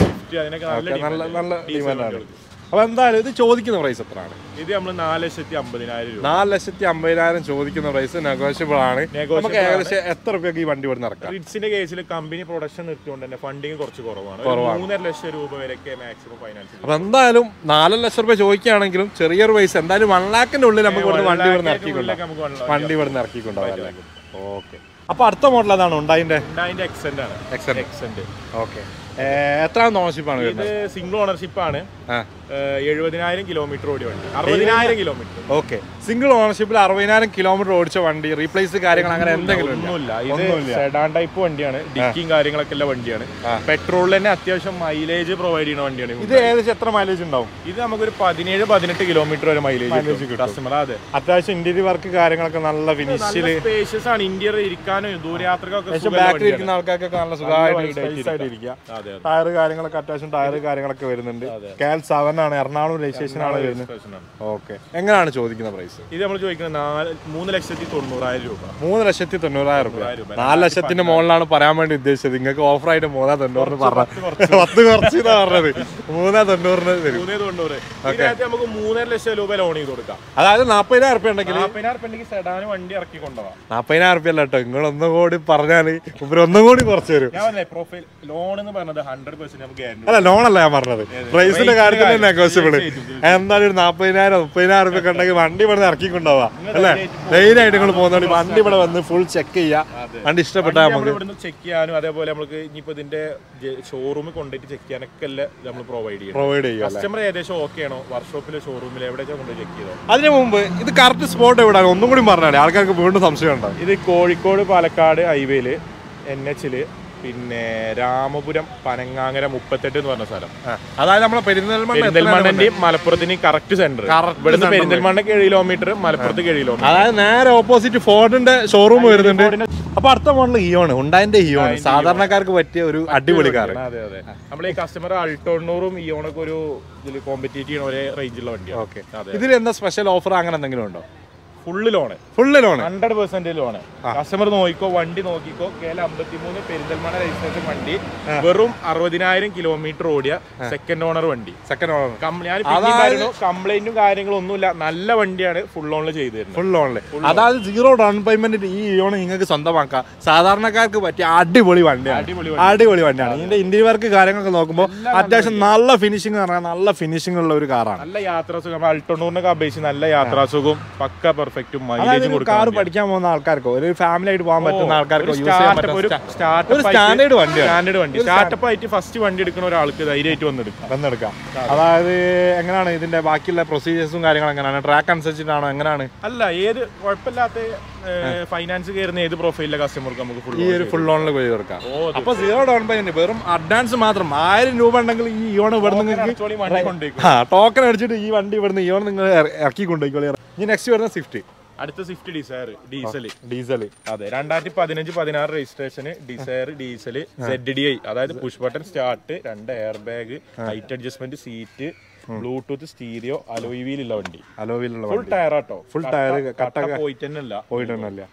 നല്ല നല്ല ഡിമാൻഡാണ്. അപ്പൊ എന്തായാലും ഇത് ചോദിക്കുന്ന പ്രൈസ് എത്രയാണ്? ഇത് നമ്മൾ നാല് ലക്ഷത്തി അമ്പതിനായിരം രൂപ. നാല് ലക്ഷത്തി അമ്പതിനായിരം ചോദിക്കുന്ന പ്രൈസ് നെഗോഷ്യബിൾ ആണ്. നമുക്ക് ഏകദേശം എത്ര രൂപയ്ക്ക് ഈ വണ്ടി ഇവിടെ നടക്കാം? റിഡ്സിന്റെ കേസിൽ കമ്പനി പ്രൊഡക്ഷൻ നിർത്തിക്കൊണ്ട് തന്നെ ഫണ്ടിങ് കുറച്ച് കുറവാണ്. മൂന്നര ലക്ഷം രൂപ വരെയൊക്കെ മാക്സിമം ഫൈനാൻസ്. അപ്പൊ എന്തായാലും നാല് ലക്ഷം രൂപ ചോദിക്കുകയാണെങ്കിലും ചെറിയൊരു പൈസ എന്തായാലും വൺ ലാഖിന്റെ ഉള്ളിൽ നമുക്ക് ഇവിടെ വണ്ടി ഇവിടെ ഇറക്കിക്കൊണ്ടാവും. വണ്ടി ഇവിടെ ഇറക്കിക്കൊണ്ടാവും. ഓക്കെ. അപ്പൊ അടുത്ത മോഡൽ അതാണ് ഉണ്ടായിന്റെ എക്സെന്റ് ആണ്. എക്സെന്റ്. എക്സെന്റ്. ഓക്കെ. എത്രാമത്തെ ഓണർഷിപ്പ് ആണ് വരുന്നത്? ഇത് സിംഗിൾ ഓണർഷിപ്പ് ആണ്. എഴുപതിനായിരം കിലോമീറ്റർ ഓടിയ വണ്ടി. അറുപതിനായിരം കിലോമീറ്റർ. ഓക്കെ. സിംഗിൾ ഓണർഷിപ്പിൽ അറുപതിനായിരം കിലോമീറ്റർ ഓടിച്ച വണ്ടി, റീപ്ലേസ് കാര്യങ്ങൾ അങ്ങനെ എന്തെങ്കിലും ഒന്നുമില്ല. ഇത് സെഡാൻ ടൈപ്പ് വണ്ടിയാണ്. ഡിക്കിയും കാര്യങ്ങളൊക്കെ ഉള്ള വണ്ടിയാണ്. പെട്രോളിൽ തന്നെ അത്യാവശ്യം മൈലേജ് പ്രൊവൈഡ് ചെയ്യുന്ന വണ്ടിയാണ്. ഇത് ഏകദേശം എത്ര മൈലേജ് ഉണ്ടാവും? ഇത് നമുക്കൊരു പതിനേഴ് പതിനെട്ട് കിലോമീറ്റർ വരെ മൈലേജ് കസ്റ്റമർ. അതെ. അത്യാവശ്യം ഇന്റീരിയർ വർക്ക് കാര്യങ്ങളൊക്കെ നല്ല ഫിനിഷിൽ സ്പേഷ്യസ് ആണ്. ഇന്റീരിയർ ഇരിക്കാനും ദൂരയാത്രക്കൊക്കെ ബാക്കിൽ ഇരിക്കുന്ന ആൾക്കാർക്കൊക്കെ നല്ല സുഖമായിട്ട് ഇരിക്കുക. ടയർ കാര്യങ്ങളൊക്കെ അത്യാവശ്യം ടയർ കാര്യങ്ങളൊക്കെ വരുന്നുണ്ട്. കെ എൽ സെവൻ ആണ്. എറണാകുളം രജിസ്ട്രേഷൻ ആണ് വരുന്നത്. ഓക്കെ. എങ്ങനെയാണ് ചോദിക്കുന്ന പ്രൈസ്? ഇത് നമ്മൾ ചോദിക്കുന്നത് മൂന്ന് ലക്ഷത്തി തൊണ്ണൂറായിരം രൂപ. മൂന്ന് ലക്ഷത്തി തൊണ്ണൂറായിരം രൂപ. നാല് ലക്ഷത്തിന്റെ മുകളിലാണ് പറയാൻ വേണ്ടി ഉദ്ദേശിച്ചത്. നിങ്ങൾക്ക് ഓഫറായിട്ട് മൂന്നാ തൊണ്ണൂറിന് പറഞ്ഞു. പത്ത് കുറച്ച് പറഞ്ഞത് മൂന്നാ തൊണ്ണൂറിന് വരും. മൂന്നേ തൊണ്ണൂറ്. നമുക്ക് മൂന്നര ലക്ഷം രൂപ ലോൺ ചെയ്ത് കൊടുക്കാം. അതായത് നാപ്പതിനായിരം റുപ്യ ഉണ്ടെങ്കിൽ നാപ്പതിനായിരം റുപ്യ ഉണ്ടെങ്കിൽ സെഡാന് വണ്ടി ഇറക്കി കൊണ്ടുപോകാം. നാപ്പതിനായിരം റുപ്യ അല്ല കേട്ടോ. നിങ്ങൾ ഒന്നും കൂടി പറഞ്ഞാൽ ഇവർ ഒന്നും കൂടി കുറച്ച് തരും. പ്രൊഫൈൽ ലോൺ എന്ന് പറഞ്ഞത് ഹൺഡ്രഡ് പെർസെന്റ് നമുക്ക് ഗ്യാരണ്ടി. അല്ല, ലോണല്ല ഞാൻ പറഞ്ഞത്. പ്രൈസിന്റെ കാര്യത്തിൽ നെഗോഷ്യബിൾ. എന്തായാലും ഒരു നാപ്പതിനായിരം മുപ്പതിനായിരം റുപ്യ ഉണ്ടെങ്കിൽ വണ്ടി ഇവിടെ നിന്ന് ഇറക്കിക്കൊണ്ടാവാം അല്ലേ? ധൈര്യമായിട്ട് നിങ്ങൾ പോകുന്നോണ്ട് വണ്ടി ഇവിടെ വന്ന് ഫുൾ ചെക്ക് ചെയ്യാം. വണ്ടി ഇഷ്ടപ്പെട്ടാൽ നമുക്ക് ചെക്ക് ചെയ്യാനും അതേപോലെ നമുക്ക് ഇനിയിപ്പോ ഇതിന്റെ ഷോറൂമിൽ കൊണ്ടുപോയിട്ട് ചെക്ക് ചെയ്യാനൊക്കെ നമ്മൾ പ്രൊവൈഡ് ചെയ്യും. പ്രൊവൈഡ് ചെയ്യും. കസ്റ്റമർ ഏകദേശം ഓക്കെ ആണോ? വർക്ക്ഷോപ്പിലെ ഷോറൂമിൽ എവിടെയൊക്കെ കൊണ്ടുപോയി ചെക്ക് ചെയ്തോ? അതിന് മുമ്പ് ഇത് കറക്റ്റ് സ്പോട്ട് എവിടെയാണ് ഒന്നും കൂടി പറഞ്ഞാൽ ആൾക്കാർക്ക് വീണ്ടും സംശയം ഉണ്ടോ? ഇത് കോഴിക്കോട് പാലക്കാട് ഹൈവേയില് എൻ എച്ചില് പിന്നെ രാമപുരം പനങ്ങാങ്ങര മുപ്പത്തെട്ട് എന്ന് പറഞ്ഞ സ്ഥലം. അതായത് നമ്മളെ പെരിന്തൽമണ്ണന്റെയും മലപ്പുറത്തിന്റെയും കറക്റ്റ് സെന്റർ. ഇവിടുന്ന് പെരിന്തൽമണ്ണക്ക് ഏഴ് കിലോമീറ്റർ, മലപ്പുറത്തേക്ക് ഏഴ് കിലോമീറ്റർ. അതായത് നേരെ ഓപ്പോസിറ്റ് ഫോർഡിന്റെ ഷോറൂം വരുന്നുണ്ട്. അപ്പൊ അടുത്ത മോഡൽ ഹിയോണ്, ഹുണ്ടായിന്റെ ഹിയോണ്. സാധാരണക്കാർക്ക് പറ്റിയ ഒരു അടിപൊളി കാർ. അതെ അതെ. നമ്മൾ ഈ കസ്റ്റമർ അൾട്ടോണ്ണൂറും ഹിയോണൊക്കെ ഒരു ഇതിൽ കോമ്പറ്റീറ്റ് ചെയ്യുന്ന ഒരേ റേഞ്ചുള്ള വണ്ടിയാണ്. ഓക്കെ. ഇതിൽ എന്താ സ്പെഷ്യൽ ഓഫർ അങ്ങനെ എന്തെങ്കിലും ഉണ്ടോ? Full loan. Full loan. Hundred percent loan. Customer നോക്കിക്കോ, വണ്ടി നോക്കിക്കോ. കെ എൽ അമ്പത്തിമൂന്ന് പെരിന്തൽമണ്ണ രജിസ്ട്രേഷൻ വണ്ടി, വെറും അറുപതിനായിരം കിലോമീറ്റർ ഓടിയ സെക്കൻഡ് ഓണർ വണ്ടി. Second owner. ഞാൻ കംപ്ലൈന്റും കാര്യങ്ങളും ഒന്നുമില്ല. നല്ല വണ്ടിയാണ്. ഫുൾ ഓണിൽ ചെയ്ത് തരുന്നത്. ഫുൾ ഓണില്. അതായത് സീറോ ഡൗൺ പേയ്മെന്റ് ഈ ഇയോണ് നിങ്ങൾക്ക് സ്വന്തമാക്കാം. സാധാരണക്കാർക്ക് പറ്റിയ അടിപൊളി വണ്ടിയാണ്. അടിപൊളി വണ്ടിയാണ്. ഇതിന്റെ ഇന്റീരിയർ വർക്ക് കാര്യങ്ങളൊക്കെ നോക്കുമ്പോൾ അത്യാവശ്യം നല്ല ഫിനിഷിംഗ് പറഞ്ഞാൽ നല്ല ഫിനിഷിംഗ് ഉള്ള ഒരു കാറാണ്. നല്ല യാത്രാസുഖം. അൾട്ടോണ്ണൂറിനൊക്കെ അപേക്ഷിച്ച് നല്ല യാത്രാസുഖം, പക്ക പെർഫെക്റ്റ്. കാർ പഠിക്കാൻ പോകുന്ന ആൾക്കാർക്കോ ഒരു ഫാമിലി ആയിട്ട് പോകാൻ പറ്റുന്ന ആൾക്കാർക്കോ സ്റ്റാൻഡേർഡ് വണ്ടി. സ്റ്റാൻഡേർഡ് വണ്ടി. സ്റ്റാർട്ടപ്പ് ആയിട്ട് ഫസ്റ്റ് വണ്ടി എടുക്കുന്ന ഒരാൾക്ക് ധൈര്യമായിട്ട് വന്നെടുക്കാം. വന്നെടുക്കാം. അതായത് എങ്ങനെയാണ് ഇതിന്റെ ബാക്കിയുള്ള പ്രൊസീജിയേഴ്സും കാര്യങ്ങളും എങ്ങനെയാണ്? ട്രാക്ക് അനുസരിച്ചിട്ടാണോ എങ്ങനെയാണ്? അല്ല, ഏത് കുഴപ്പമില്ലാത്ത ഫൈനാൻസ് കയറുന്ന ഏത് പ്രൊഫൈലിലെ കസ്റ്റമർക്ക് നമുക്ക് ഈ ഒരു ഫുൾ ലോണിൽ പോയി കൊടുക്കാം. അപ്പൊ സീറോ ഡൗൺ പേയ്മെന്റ്, വെറും അഡ്വാൻസ് മാത്രം ആയിരം രൂപ ഉണ്ടെങ്കിൽ ഈ ഇയോണ് ഇവിടെ നിങ്ങൾക്ക് ടോക്കൺ അടിച്ചിട്ട് ഈ വണ്ടി ഇവിടുന്ന് ഇയോൺ നിങ്ങൾ ഇറക്കി കൊണ്ടുപോയിക്കോളി. ഇനി നെക്സ്റ്റ് വരുന്ന സ്വിഫ്റ്റ്. അടുത്ത സ്വിഫ്റ്റ് ഡിസയർ ഡീസൽ. ഡീസൽ. അതെ. രണ്ടായിരത്തി പതിനഞ്ച് പതിനാറ് registration Dzire diesel Z D I. അതായത് പുഷ് ബട്ടൺ സ്റ്റാർട്ട്, രണ്ട് air bag, height adjustment, seat, Bluetooth, stereo, alloy വീലുള്ള വണ്ടി. അലോയ് വീലുള്ള full tyre auto. Full tyre. കട്ട പോയിട്ടല്ല പോയിട്ടല്ല.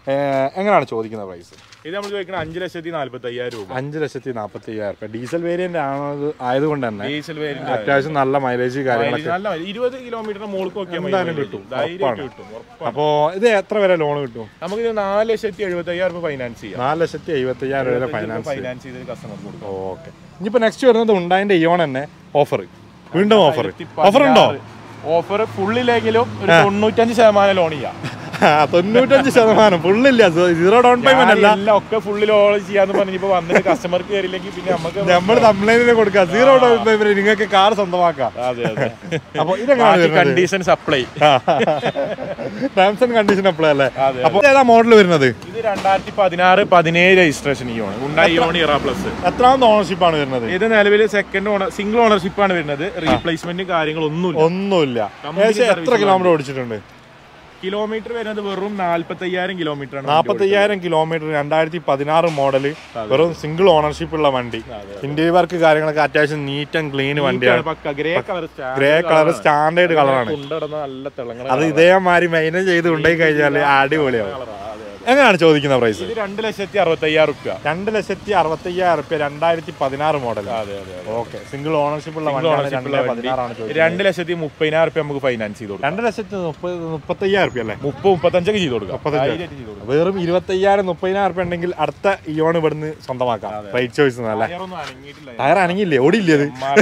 എങ്ങനെയാണ് ചോദിക്കുന്ന പ്രൈസ്? ഇത് നമ്മൾ ചോദിക്കുന്നത് അഞ്ച് ലക്ഷത്തി നാല്പത്തി അയ്യായിരം രൂപ. അഞ്ച് ലക്ഷത്തി നാൽപ്പത്തി അയ്യായിരം രൂപ. ഡീസൽ വേരിയന്റ് ആണത് ആയതുകൊണ്ട് തന്നെ ഡീസൽ വേരിയന്റ് അത്യാവശ്യം നല്ല മൈലേജ് കാര്യങ്ങളൊക്കെ നല്ല ഇരുപത് കിലോമീറ്ററിന് മുകളിൽ എന്തായാലും കിട്ടും. അപ്പോ ഇത് എത്ര വരെ ലോൺ കിട്ടും? നമുക്ക് നാല് ലക്ഷത്തി എഴുപത്തി അയ്യായിരം രൂപ ഫൈനാൻസ് ചെയ്യാം. നാല് ലക്ഷത്തി എഴുപത്തി അയ്യായിരം വരെ ഫൈനാൻസ് ഫൈനാൻസ് ചെയ്ത് കസ്റ്റമർക്ക് കൊടുക്കാം. ഓക്കെ. ഇനിയിപ്പോ നെക്സ്റ്റ് വരുന്നത് ഉണ്ടായിന്റെ ഇയോൺ തന്നെ ഓഫർ, വീണ്ടും ഓഫർ ഓഫർ ഉണ്ടോ? ഓഫർ ഫുള്ളിലെങ്കിലും ഒരു തൊണ്ണൂറ്റഞ്ച് ശതമാനം ലോൺ ചെയ്യാം. തൊണ്ണൂറ്റഞ്ച് ശതമാനം ഫുള്ളില്ല, സീറോ ഡൗൺ പേയ്മെന്റ് അല്ല, ഒക്കെ ഫുള്ള് ലോൺ ചെയ്യാന്ന് പറഞ്ഞപ്പോ വന്നിട്ട് കസ്റ്റമർക്ക് കയറിയില്ലെങ്കിൽ പിന്നെ നമുക്ക് നമ്മൾ കംപ്ലൈന്റിന് കൊടുക്കാം. സീറോ ഡൗൺ പേയ്മെന്റ് നിങ്ങൾക്ക് കാർ സ്വന്തമാക്കാം. അപ്പൊ ഇതൊക്കെ condition supply, terms and condition apply അല്ലേ? അപ്പൊ ഏതാ മോഡൽ വരുന്നത്? ഇത് രണ്ടായിരത്തി പതിനാറ് പതിനേഴ് registration Eon Hyundai Eon Era plus. എത്രാമത്തെ ഓണർഷിപ്പ് ആണ് വരുന്നത്? ഇത് നിലവിൽ സെക്കൻഡ് ഓണർ സിംഗിൾ ഓണർഷിപ്പ് ആണ് വരുന്നത്. റീപ്ലേസ്മെന്റ് കാര്യങ്ങളൊന്നും ഒന്നുമില്ല. എത്ര കിലോമീറ്റർ ഓടിച്ചിട്ടുണ്ട്? കിലോമീറ്റർ വരുന്നത് വെറും നാല്പത്തി അയ്യായിരം കിലോമീറ്റർ ആണ്. നാൽപ്പത്തി അയ്യായിരം കിലോമീറ്റർ, രണ്ടായിരത്തി പതിനാറ് മോഡല്, വെറും സിംഗിൾ ഓണർഷിപ്പ് ഉള്ള വണ്ടി. ഇന്റീരിയർ വർക്ക് കാര്യങ്ങളൊക്കെ അത്യാവശ്യം നീറ്റ് ആൻഡ് ക്ലീൻ വണ്ടിയാണ്. ഗ്രേ കളർ സ്റ്റാൻഡേർഡ് കളറാണ്. അത് ഇതേമാതിരി മെയിൻറ്റെയിൻ ചെയ്ത് കൊണ്ടുപോയി കഴിഞ്ഞാൽ അടിപൊളിയാവും. എങ്ങനെയാണ് ചോദിക്കുന്ന പ്രൈസ്? രണ്ട് ലക്ഷത്തി അറുപത്തി അയ്യായിരം റുപ്യ. രണ്ട് ലക്ഷത്തി അറുപത്തി അയ്യായിരം റുപ്യ, രണ്ടായിരത്തി പതിനാറ് മോഡൽ. ഓക്കെ. സിംഗിൾ ഓണർഷിപ്പ് ഉള്ള വണ്ടിയാണ്. രണ്ട് ലക്ഷത്തി മുപ്പതിനായിരം റുപ്യ നമുക്ക് ഫൈനാൻസ് ചെയ്ത് കൊടുക്കാം. രണ്ട് ലക്ഷത്തി മുപ്പത് മുപ്പത്തി അയ്യായിരം റുപ്യ അല്ലേ? മുപ്പത് മുപ്പത്തഞ്ചൊക്കെ ചെയ്ത് കൊടുക്കാം. വെറും ഇരുപത്തി അയ്യായിരം മുപ്പതിനായിരം റുപ്യ ഉണ്ടെങ്കിൽ അടുത്ത ഇയോൺ ഇവിടുന്ന് സ്വന്തമാക്കാം. റൈറ്റ് ചോയ്സ് അല്ലേ? ടയർ അനങ്ങില്ലേ? ഓടിയില്ലേ?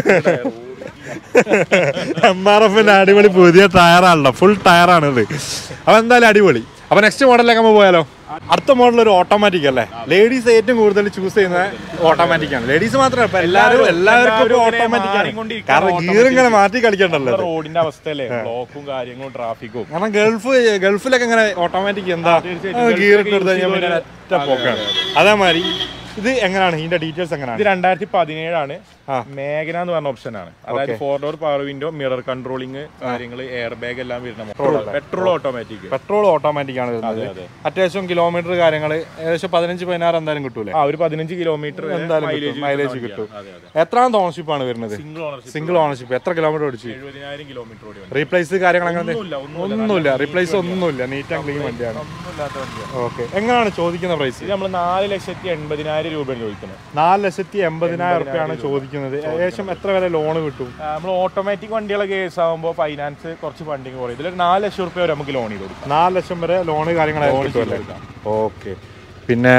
എം ആർ എഫിന്റെ അടിപൊളി പുതിയ ടയറാണല്ലോ, ഫുൾ ടയറാണിത്. അപ്പൊ എന്തായാലും അടിപൊളി. അപ്പൊ നെക്സ്റ്റ് മോഡലിലേക്ക് നമ്മൾ പോയാലോ? അടുത്ത മോഡൽ ഒരു ഓട്ടോമാറ്റിക് അല്ലേ? ലേഡീസ് ഏറ്റവും കൂടുതൽ ചൂസ് ചെയ്യുന്നത് ഓട്ടോമാറ്റിക് ആണ്. ലേഡീസ് മാത്രമല്ല, എല്ലാവരും എല്ലാവർക്കും ഓട്ടോമാറ്റിക് ആണ്. കാരണം ഗിയർ ഇങ്ങനെ മാറ്റി കളിക്കണ്ടല്ലോ. റോഡിന്റെ അവസ്ഥയല്ലേ, ബ്ലോക്കും കാര്യങ്ങളും ട്രാഫിക്കും. കാരണം ഗൾഫ് ഗൾഫിലൊക്കെ ഇങ്ങനെ ഓട്ടോമാറ്റിക് എന്താ ഗിയർ ഇട്ട് എടുത്ത് കഴിഞ്ഞാൽ പിന്നെ ഒറ്റ പോക്കാണ്. അതേമാതിരി ഇത് എങ്ങനെയാണ്? ഇതിന്റെ ഡീറ്റെയിൽസ് എങ്ങനെയാണ്? ഇത് രണ്ടായിരത്തി പതിനേഴാണ്. മേഘന എന്ന് പറഞ്ഞ ഓപ്ഷൻ ആണ്. അതായത് four door power window, mirror controlling കാര്യങ്ങൾ, എയർ ബാഗ് എല്ലാം വരുന്ന പെട്രോൾ ഓട്ടോമാറ്റിക്. പെട്രോൾ ഓട്ടോമാറ്റിക് ആണ് വരുന്നത്. അത്യാവശ്യം കിലോമീറ്റർ കാര്യങ്ങൾ ഏകദേശം പതിനഞ്ച് പതിനാറ് എന്തായാലും കിട്ടൂലേ? ആ ഒരു പതിനഞ്ച് കിലോമീറ്റർ എന്തായാലും മൈലേജ് കിട്ടും. എത്രാമത്തെ ഓണർഷിപ്പ് ആണ് വരുന്നത്? Single ownership. എത്ര കിലോമീറ്റർ ഓടിച്ചു? എഴുപതിനായിരം കിലോമീറ്റർ. റീപ്ലേസ് കാര്യങ്ങൾ അങ്ങനെ ഒന്നുമില്ല. റീപ്ലേസ് ഒന്നുമില്ല. നീറ്റ് ആൻഡ് ക്ലീൻ വണ്ടിയാണ്. ഓക്കെ. എങ്ങനെയാണ് ചോദിക്കുന്ന പ്രൈസ്? നമ്മൾ നാല് ലക്ഷത്തി എൺപതിനായിരം രൂപയാണ് ചോദിക്കുന്നത്. നാല് ലക്ഷത്തി എൺപതിനായിരം റുപ്യാണ് ചോദിക്കുന്നത്. ഏകദേശം എത്ര വരെ ലോൺ കിട്ടും? നമ്മൾ ഓട്ടോമാറ്റിക് വണ്ടികളെ കേസ് ആകുമ്പോൾ ഫൈനാൻസ് കുറച്ച് ഫണ്ടിങ് കുറയും. ഇതിൽ നാല് ലക്ഷം റുപ്യ വരെ നമുക്ക് ലോൺ ചെയ്ത് കൊടുക്കാം. നാല് ലക്ഷം വരെ ലോണ് കാര്യങ്ങളൊക്കെ. ഓക്കെ. പിന്നെ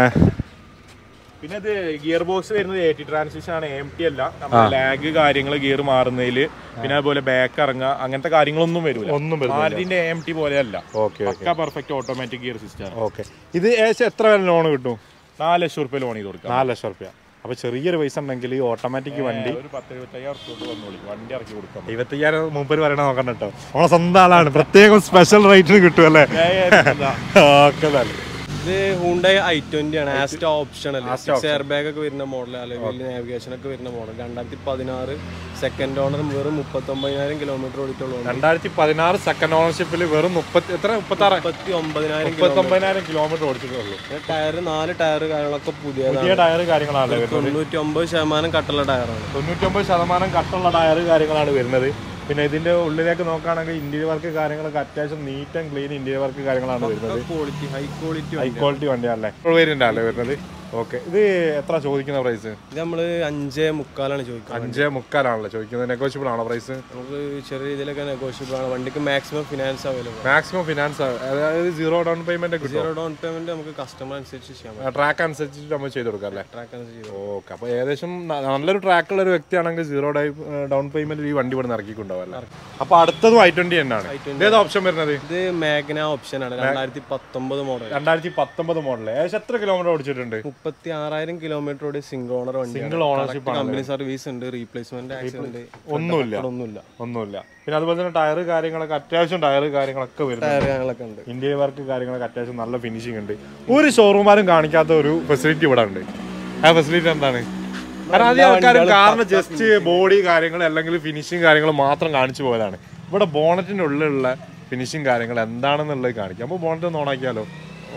പിന്നെ ഇത് ഗിയർ ബോക്സ് വരുന്നത് എ ടി ട്രാൻസിഷൻ ആണ്, എം ടി അല്ല. ലാഗ് കാര്യങ്ങൾ ഗിയർ മാറുന്നതിൽ, പിന്നെ അതുപോലെ ബാക്ക് ഇറങ്ങുക അങ്ങനത്തെ കാര്യങ്ങളൊന്നും വരില്ല. ഒന്നും മാരുതിന്റെ എം ടി പോലെയല്ല. Okay. Perfect automatic gear system. Okay. ഇത് ഏകദേശം എത്ര വരെ ലോൺ കിട്ടും? നാല് ലക്ഷം റുപ്യ ലോൺ ചെയ്ത് കൊടുക്കാം. നാല് ലക്ഷം റുപ്യ. അപ്പൊ ചെറിയൊരു പൈസ ഉണ്ടെങ്കിൽ ഓട്ടോമാറ്റിക് വണ്ടി ഒരു പത്ത് എഴുപത്തയ്യായിരം വണ്ടി ഇറക്കി കൊടുക്കാം. ഇരുപത്തയ്യായിരം മുമ്പ് പറയണ നോക്കണ്ട കേട്ടോ. നമ്മളെ സ്വന്തം ആളാണ്. പ്രത്യേകം സ്പെഷ്യൽ റേറ്റിന് കിട്ടും അല്ലേ? ഓക്കെ. ഇത് ഹുണ്ടായി ഐ ട്വന്റി ആണ്. ആസ്റ്റ ഓപ്ഷൻ അല്ലേ? എയർ ബാഗ് ഒക്കെ വരുന്ന മോഡൽ, അല്ലെങ്കിൽ നാവിഗേഷൻ ഒക്കെ വരുന്ന മോഡൽ. രണ്ടായിരത്തി പതിനാറ് സെക്കൻഡ് ഓണർ, വെറും മുപ്പത്തി ഒമ്പതിനായിരം കിലോമീറ്റർ ഓടിയിട്ടുള്ളൂ. രണ്ടായിരത്തി പതിനാറ് സെക്കൻഡ് ഓണർഷിപ്പിൽ വെറും മുപ്പത്തി എത്ര മുപ്പത്തി ആറ് മുപ്പത്തി ഒമ്പതിനായിരം മുപ്പത്തി ഒമ്പതിനായിരം കിലോമീറ്റർ ഓടിച്ചിട്ടുള്ളൂ. ടയർ നാല് ടയർ കാര്യങ്ങളൊക്കെ പുതിയ പുതിയ ടയർ കാര്യങ്ങളാണ്. തൊണ്ണൂറ്റി ഒമ്പത് ശതമാനം കട്ടുള്ള ടയറാണ്. തൊണ്ണൂറ്റി ഒമ്പത് ശതമാനം കട്ടുള്ള ടയർ കാര്യങ്ങളാണ് വരുന്നത്. പിന്നെ ഇതിന്റെ ഉള്ളിലേക്ക് നോക്കുകയാണെങ്കിൽ ഇന്റീരിയർ വർക്ക് കാര്യങ്ങളൊക്കെ അത്യാവശ്യം neat and clean interior work കാര്യങ്ങളാണ് വരുന്നത്. Quality high quality high quality വണ്ടിയാണല്ലേ? വേരിയന്റ് അല്ലേ വരുന്നത്? ഓക്കെ. ഇത് എത്ര ചോദിക്കുന്ന പ്രൈസ്? ഇത് നമ്മള് അഞ്ചേ മുക്കാലാണ് ചോദിക്കുന്നത്. അഞ്ചേ മുക്കാലാണല്ലോ ചോദിക്കുന്നത്. നെഗോഷ്യബിൾ ആണോ പ്രൈസ്? നമുക്ക് ചെറിയ രീതിയിലൊക്കെ നെഗോഷ്യബിൾ ആണ്. വണ്ടിക്ക് maximum finance available. Maximum finance, അതായത് സീറോ ഡൗൺ പേയ്മെന്റ് കിട്ടും. സീറോ ഡൗൺ പേയ്മെന്റ് നമുക്ക് കസ്റ്റമർ അനുസരിച്ച് ചെയ്യാം. ട്രാക്ക് അനുസരിച്ചിട്ട് നമ്മൾ ചെയ്ത് കൊടുക്കാം അല്ലേ? ട്രാക്ക് അനുസരിച്ച്. ഓക്കെ. അപ്പോൾ ഏകദേശം നല്ലൊരു ട്രാക്കുള്ള ഒരു വ്യക്തിയാണെങ്കിൽ സീറോ ഡൗൺ പേയ്മെന്റ് ഈ വണ്ടി ഇവിടെ നിന്ന് ഇറക്കിക്കൊണ്ടാവല്ലേ? അപ്പോൾ അടുത്തതും ഐ ട്വന്റി തന്നെയാണ്. ഏത് ഓപ്ഷൻ വരുന്നത്? ഇത് മാഗ്ന ഓപ്ഷൻ ആണ്. രണ്ടായിരത്തി പത്തൊമ്പത് മോഡൽ. രണ്ടായിരത്തി പത്തൊമ്പത് മോഡൽ. ഏകദേശം എത്ര കിലോമീറ്റർ ഓടിച്ചിട്ടുണ്ട്? മുപ്പത്തി ആറായിരം കിലോമീറ്റർ ഓടി. സിംഗിൾ ഓണർ വണ്ടി. സിംഗിൾ ഓണർഷിപ്പ് ആണ്. കമ്പനി സർവീസ് ഉണ്ട്. റീപ്ലേസ്മെന്റ് ആക്സിഡന്റ് ഒന്നുമില്ല. ഒന്നുമില്ല ഒന്നുമില്ല. പിന്നെ അതുപോലെ തന്നെ ടയർ കാര്യങ്ങളൊക്കെ അത്യാവശ്യം ടയർ കാര്യങ്ങളൊക്കെ വരുന്നത്. ടയർ കാര്യങ്ങളൊക്കെ ഉണ്ട്. ഇന്റീരിയർ വർക്ക് കാര്യങ്ങളൊക്കെ അത്യാവശ്യം നല്ല ഫിനിഷിംഗ് ഉണ്ട്. ഒരു ഷോറൂമാരും കാണിക്കാത്ത ഒരു ഫെസിലിറ്റി ഇവിടെ ഉണ്ട്. ആ ഫെസിലിറ്റി എന്താണ്? കാരണം ആദ്യം ആൾക്കാരും കാറിന് ജസ്റ്റ് ബോഡി കാര്യങ്ങൾ അല്ലെങ്കിൽ ഫിനിഷിങ് കാര്യങ്ങൾ മാത്രം കാണിച്ചു പോയതാണ്. ഇവിടെ ബോണറ്റിന്റെ ഉള്ളിലുള്ള ഫിനിഷിങ് കാര്യങ്ങൾ എന്താണെന്നുള്ളത് കാണിക്കാം. അപ്പോൾ ബോണറ്റ് ഒന്ന് ഓണാക്കിയാലോ?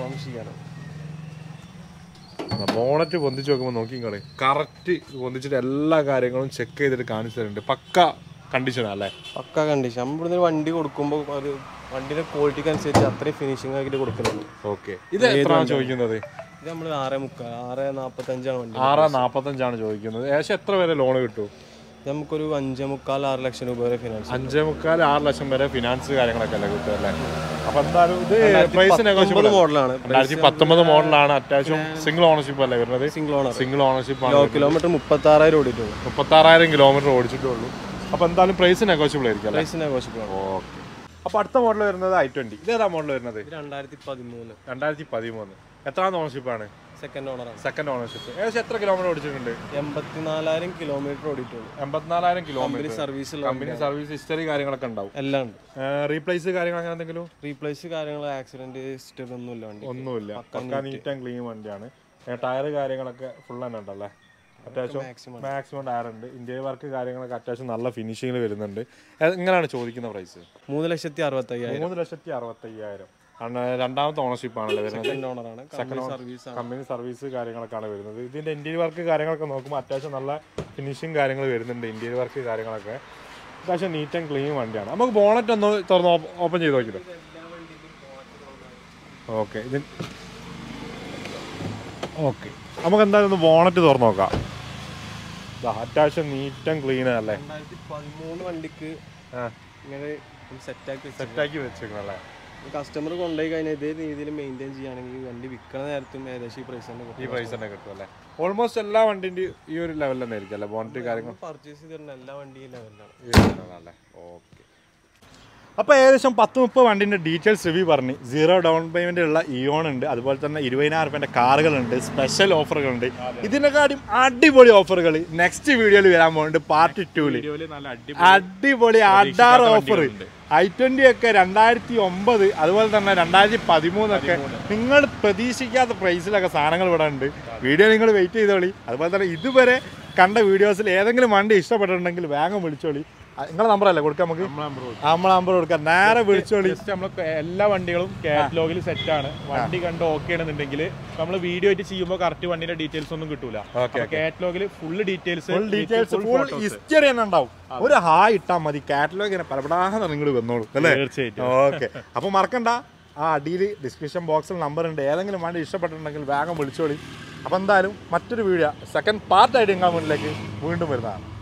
ബോണറ്റ് പൊന്തിച്ച് നോക്കുമ്പോൾ നോക്കിക്കളെ, കറക്റ്റ് പൊന്തിച്ചിട്ട് എല്ലാ കാര്യങ്ങളും ചെക്ക് ചെയ്തിട്ട് കാണിച്ചു തരുന്നുണ്ട്. പക്ക കണ്ടീഷനാ അല്ലേ? പക്ക കണ്ടീഷൻ. നമ്മൾ ഇവിടുന്ന് വണ്ടി കൊടുക്കുമ്പോൾ ഒരു വണ്ടിയുടെ ക്വാളിറ്റിക്ക് അനുസരിച്ച് അത്രയും ഫിനിഷിംഗ് ആക്കിയിട്ട് കൊടുക്കുന്നുണ്ട്. ഓക്കെ, ഇത് എത്രയാണ് ചോദിക്കുന്നത്? ഇത് നമ്മൾ ആറ് മുക്കാൽ ആറ് നാൽപ്പത്തഞ്ചാണ് വണ്ടി. ആറ് നാൽപ്പത്തഞ്ചാണ് ചോദിക്കുന്നത്. ഏകദേശം എത്ര വരെ ലോൺ കിട്ടും? നമുക്കൊരു അഞ്ചേ മുക്കാൽ ആറ് ലക്ഷം രൂപ വരെ ഫിനാൻസ്. അഞ്ചേ മുക്കാൽ ആറ് ലക്ഷം വരെ ഫിനാൻസ് കാര്യങ്ങളൊക്കെ അല്ലേ കിട്ടും അല്ലേ? അപ്പൊ എന്തായാലും ഇത് പ്രൈസ് നെഗോഷ്യബിൾ മോഡലാണ്. രണ്ടായിരത്തി പത്തൊമ്പത് മോഡലാണ്. അത്യാവശ്യം സിംഗിൾ ഓണർഷിപ്പ് അല്ലേ വരുന്നത്? സിംഗിൾ ഓണർ സിംഗിൾ ഓണർഷിപ്പ് ആണ്. ലോ കിലോമീറ്റർ മുപ്പത്തി ആറായിരം ഓടിയിട്ടുള്ളൂ. മുപ്പത്തി ആറായിരം കിലോമീറ്റർ ഓടിച്ചിട്ടുള്ളൂ. അപ്പൊ എന്തായാലും പ്രൈസ് നെഗോഷ്യബിൾ ആയിരിക്കും. പ്രൈസ് നെഗോഷ്യബിൾ ആണ്. ഓക്കെ. അപ്പൊ അടുത്ത മോഡൽ വരുന്നത് ഐ ട്വന്റി. ഇതേതാ മോഡൽ വരുന്നത്? രണ്ടായിരത്തി പതിമൂന്ന് രണ്ടായിരത്തി പതിമൂന്ന് എത്രാം ഓണർഷിപ്പാണ്? സെക്കൻഡ് ഓണറാണ്. Second ownership. ഏകദേശം എത്ര കിലോമീറ്റർ ഓടിച്ചിട്ടുണ്ട്? എൺപത്തിനാലായിരം കിലോമീറ്റർ ഓടിയിട്ടുള്ളൂ. എൺപത്തിനാലായിരം kilometre service company service history കാര്യങ്ങളൊക്കെ ഉണ്ടാവും. എല്ലാം ഉണ്ട്. റീപ്ലേസ് കാര്യങ്ങൾ അങ്ങനെ എന്തെങ്കിലും? റീപ്ലേസ് കാര്യങ്ങൾ ആക്സിഡന്റ് ഹിസ്റ്ററി ഒന്നുമില്ല വണ്ടി. ഒന്നുമില്ല. പക്കാ നീറ്റ് ആൻഡ് ക്ലീൻ വണ്ടിയാണ്. ടയർ കാര്യങ്ങളൊക്കെ ഫുൾ തന്നെ ഉണ്ടല്ലേ? അത്യാവശ്യം മാക്സിമം ടയർ ഉണ്ട്. ഇന്ത്യൻ വർക്ക് കാര്യങ്ങളൊക്കെ അത്യാവശ്യം നല്ല ഫിനിഷിങ്ങിൽ വരുന്നുണ്ട്. എങ്ങനെയാണ് ചോദിക്കുന്ന പ്രൈസ്? മൂന്ന് ലക്ഷത്തി അറുപത്തി അയ്യായിരം മൂന്ന് ലക്ഷത്തി അറുപത്തി അയ്യായിരം രണ്ടാമത്തെ ഓണർഷിപ്പ് ആണല്ലോ വരുന്നത്. കമ്പനി സർവീസ് കാര്യങ്ങളൊക്കെയാണ് വരുന്നത്. ഇതിന്റെ ഇന്റീരിയർ വർക്ക് കാര്യങ്ങളൊക്കെ നോക്കുമ്പോൾ അത്യാവശ്യം നല്ല ഫിനിഷിങ് കാര്യങ്ങൾ വരുന്നുണ്ട്. ഇന്റീരിയർ വർക്ക് കാര്യങ്ങളൊക്കെ അത്യാവശ്യം നീറ്റ് ആൻഡ് ക്ലീൻ വണ്ടിയാണ്. നമുക്ക് ബോണറ്റ് ഒന്ന് തുറന്ന് ഓപ്പൺ ചെയ്ത് നോക്കിയിട്ട്. ഓക്കെ, ഇത് ഓക്കെ, നമുക്ക് എന്തായാലും ഒന്ന് ബോണറ്റ് തുറന്ന് നോക്കാം. അത്യാവശ്യം നീറ്റ് ആൻഡ് ക്ലീൻ അല്ലേ? രണ്ടായിരത്തി പതിമൂന്ന് വണ്ടിക്ക് ഇങ്ങനെ സെറ്റാക്കി സെറ്റാക്കി വെച്ചേക്കണല്ലേ? കസ്റ്റമർ കൊണ്ടുപോയി കഴിഞ്ഞാൽ ഇതേ രീതിയിൽ മെയിൻറ്റെയിൻ ചെയ്യുകയാണെങ്കിൽ വണ്ടി വിൽക്കുന്ന നേരത്തും ഏകദേശം ഈ പ്രൈസ് തന്നെ ഈ പ്രൈസ് തന്നെ കിട്ടും അല്ലേ? ഓൾമോസ്റ്റ് എല്ലാ വണ്ടിൻ്റെ ഈ ഒരു ലെവലിൽ തന്നെ ആയിരിക്കും അല്ലേ ബോണറ്റ് കാര്യങ്ങൾ? പർച്ചേസ് ചെയ്തിരുന്ന എല്ലാ വണ്ടിയും ലെവലിലാണ്. ഓക്കെ. അപ്പോൾ ഏകദേശം പത്ത് മുപ്പത് വണ്ടിൻ്റെ ഡീറ്റെയിൽസ് റിവ്യൂ പറഞ്ഞ് സീറോ ഡൗൺ പേയ്മെൻ്റ് ഉള്ള ഇയോൺ ഉണ്ട്. അതുപോലെ തന്നെ ഇരുപതിനായിരം റുപ്യൻ്റെ കാറുകളുണ്ട്. സ്പെഷ്യൽ ഓഫറുകളുണ്ട്. ഇതിനെക്കാട്ടും അടിപൊളി ഓഫറുകൾ നെക്സ്റ്റ് വീഡിയോയിൽ വരാൻ പോകുന്നുണ്ട്. പാർട്ട് ടൂല് അടിപൊളി അഡാർ ഓഫർ. ഐ ട്വന്റി ഒക്കെ രണ്ടായിരത്തി ഒമ്പത് അതുപോലെ തന്നെ രണ്ടായിരത്തി പതിമൂന്നൊക്കെ നിങ്ങൾ പ്രതീക്ഷിക്കാത്ത പ്രൈസിലൊക്കെ സാധനങ്ങൾ ഇവിടെ ഉണ്ട്. വീഡിയോ നിങ്ങൾ വെയിറ്റ് ചെയ്തോളി. അതുപോലെ തന്നെ ഇതുവരെ കണ്ട വീഡിയോസിൽ ഏതെങ്കിലും വണ്ടി ഇഷ്ടപ്പെട്ടിട്ടുണ്ടെങ്കിൽ വേഗം വിളിച്ചോളി. നിങ്ങളെ നമ്പറല്ലേ കൊടുക്കാം? നമുക്ക് നമ്മളെ നമ്പർ കൊടുക്കാം. നേരെ വിളിച്ചോളി. നമ്മൾ എല്ലാ വണ്ടികളും കാറ്റലോഗിൽ സെറ്റ് ആണ്. വണ്ടി കണ്ട് ഓക്കെ ആണെന്നുണ്ടെങ്കിൽ നമ്മൾ വീഡിയോ ആയിട്ട് ചെയ്യുമ്പോൾ കറക്റ്റ് വണ്ടിന്റെ ഡീറ്റെയിൽസ് ഒന്നും കിട്ടൂല. കാറ്റലോഗിൽ full details full details full history തന്നെ ഉണ്ടാവും. ഒരു ഹായ് ഇട്ടാൽ മതി. കാറ്റലോഗ് ഇങ്ങനെ പലപടാന്ന് നിങ്ങൾ വന്നോളൂ അല്ലേ? തീർച്ചയായിട്ടും. ഓക്കെ. അപ്പൊ മറക്കണ്ട, ആ അടിയിൽ ഡിസ്ക്രിപ്ഷൻ ബോക്സിൽ നമ്പർ ഉണ്ട്. ഏതെങ്കിലും വണ്ടി ഇഷ്ടപ്പെട്ടിട്ടുണ്ടെങ്കിൽ വേഗം വിളിച്ചോളി. അപ്പൊ എന്തായാലും മറ്റൊരു വീഡിയോ സെക്കൻഡ് പാർട്ടായിട്ട് നിങ്ങളുടെ മുന്നിലേക്ക് വീണ്ടും വരുന്നതാണ്.